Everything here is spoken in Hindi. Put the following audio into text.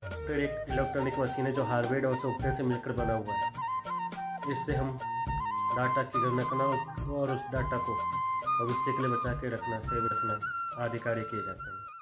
फिर एक इलेक्ट्रॉनिक मशीन है जो हार्डवेयर और सॉफ्टवेयर से मिलकर बना हुआ है। इससे हम डाटा की गणना करना और उस डाटा को भविष्य के लिए बचा के रखना, सेव रखना आदि कार्य किए जाते हैं।